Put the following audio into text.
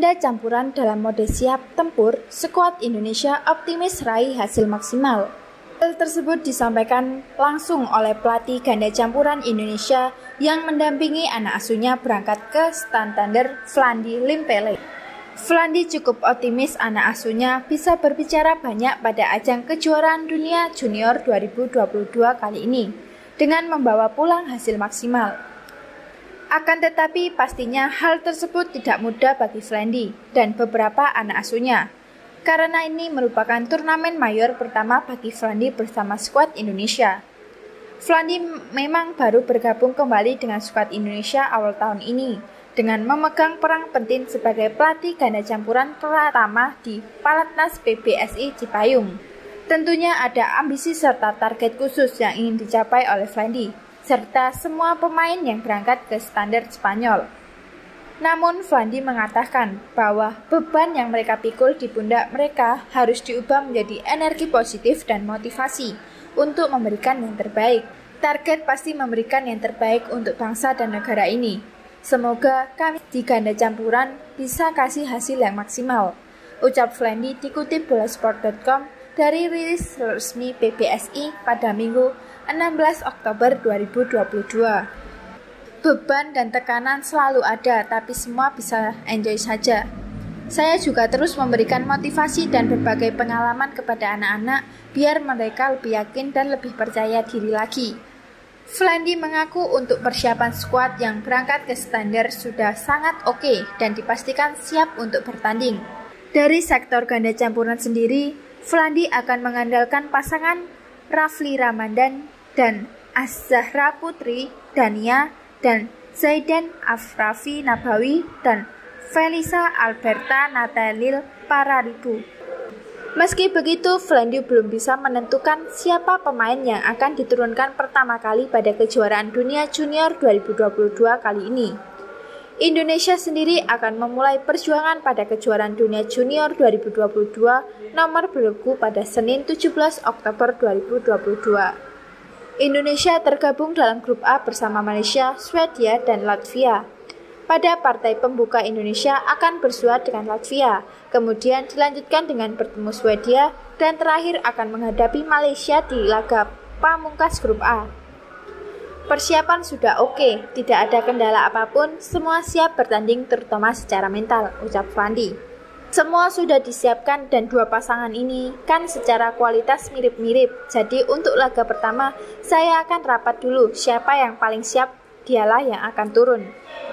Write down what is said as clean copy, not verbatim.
Ganda campuran dalam mode siap tempur, skuad Indonesia optimis raih hasil maksimal. Hal tersebut disampaikan langsung oleh pelatih ganda campuran Indonesia yang mendampingi anak asuhnya berangkat ke Santander, Flandy Limpele. Flandy cukup optimis anak asuhnya bisa berbicara banyak pada ajang kejuaraan dunia junior 2022 kali ini dengan membawa pulang hasil maksimal. Akan tetapi pastinya hal tersebut tidak mudah bagi Flandy dan beberapa anak asuhnya. Karena ini merupakan turnamen mayor pertama bagi Flandy bersama skuad Indonesia. Flandy memang baru bergabung kembali dengan skuad Indonesia awal tahun ini dengan memegang peran penting sebagai pelatih ganda campuran pertama di Pelatnas PBSI Cipayung. Tentunya ada ambisi serta target khusus yang ingin dicapai oleh Flandy, serta semua pemain yang berangkat ke standar Spanyol. Namun Flandy mengatakan bahwa beban yang mereka pikul di pundak mereka harus diubah menjadi energi positif dan motivasi untuk memberikan yang terbaik. Target pasti memberikan yang terbaik untuk bangsa dan negara ini. Semoga kami di ganda campuran bisa kasih hasil yang maksimal, ucap Flandy dikutip bolasport.com dari rilis resmi PBSI pada Minggu 16 Oktober 2022. Beban dan tekanan selalu ada, tapi semua bisa enjoy saja. Saya juga terus memberikan motivasi dan berbagai pengalaman kepada anak-anak biar mereka lebih yakin dan lebih percaya diri lagi. Flandy mengaku untuk persiapan skuad yang berangkat ke standar sudah sangat oke dan dipastikan siap untuk bertanding. Dari sektor ganda campuran sendiri, Flandy akan mengandalkan pasangan Rafli Ramadan dan Az-Zahra Putri Dania dan Zaidan Afrafi Nabawi dan Felisa Alberta Natalil Pararibu. Meski begitu, Flandy belum bisa menentukan siapa pemain yang akan diturunkan pertama kali pada kejuaraan dunia junior 2022 kali ini. Indonesia sendiri akan memulai perjuangan pada kejuaraan dunia junior 2022 nomor bergu pada Senin 17 Oktober 2022. Indonesia tergabung dalam grup A bersama Malaysia, Swedia, dan Latvia. Pada partai pembuka Indonesia akan bersua dengan Latvia, kemudian dilanjutkan dengan bertemu Swedia, dan terakhir akan menghadapi Malaysia di laga pamungkas grup A. Persiapan sudah oke, tidak ada kendala apapun, semua siap bertanding terutama secara mental, ucap Flandy. Semua sudah disiapkan dan dua pasangan ini kan secara kualitas mirip-mirip, jadi untuk laga pertama saya akan rapat dulu siapa yang paling siap, dialah yang akan turun.